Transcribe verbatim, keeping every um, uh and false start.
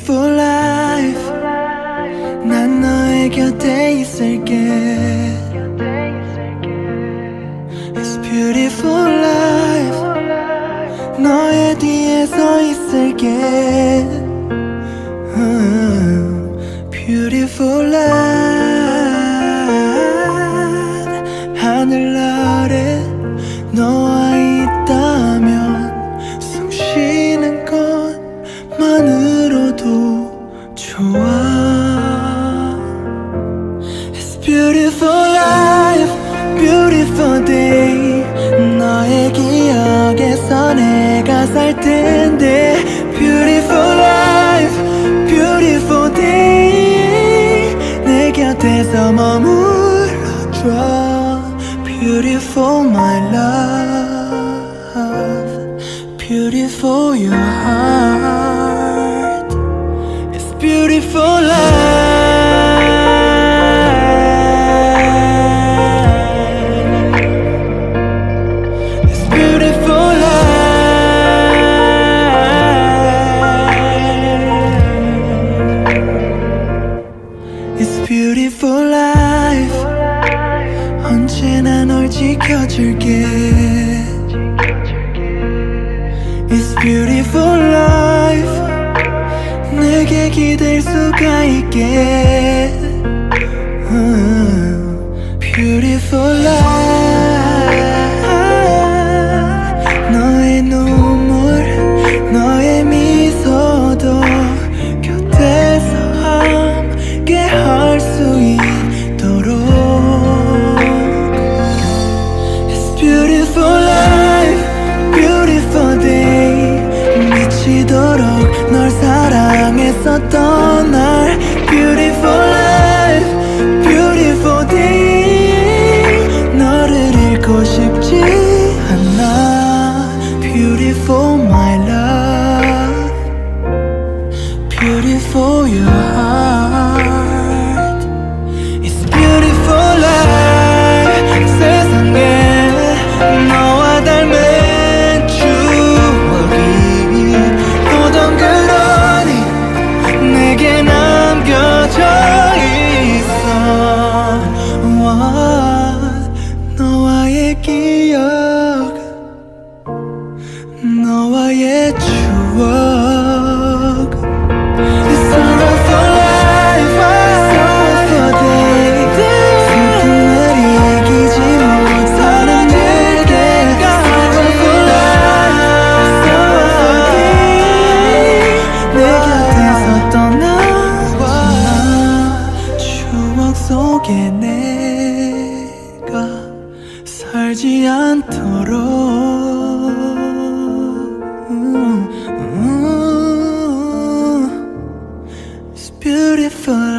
beautiful life. 난 너의 곁에 있을게. It's beautiful life. 너의 뒤에 서 있을게. Beautiful life. 하늘 아래 너와 있다면 숨 쉬는 것만으로도 좋아. It's beautiful life, beautiful day. 너의 기억에서 내가 살 텐데. Beautiful life, beautiful day. 내 곁에서 머물러줘. Beautiful my love, beautiful your heart. It's beautiful life. It's beautiful life. It's beautiful life. 언제나 널 지켜줄게. It's beautiful life. 내게 기댈 수가 있게. Beautiful life. 너의 눈물, 너의 미소도 곁에서 함께 할 수 있도록. Beautiful life, beautiful day. 미치도록 널 사랑했었던 날. Beautiful life, beautiful day. 너를 잃고 싶지 않아. Beautiful my love, beautiful your heart. It's beautiful life. 세상에 너와 닮은 추억이 또 덩그러니 내게 남겨져 있어. 와, 너와의 기억, 너와의 추억. It's all for life, it's all for day. 슬픈 날 이기지 못하는 내게. 내 곁에서 떠나와 추억 속에 내가 살지 않도록. It's beautiful.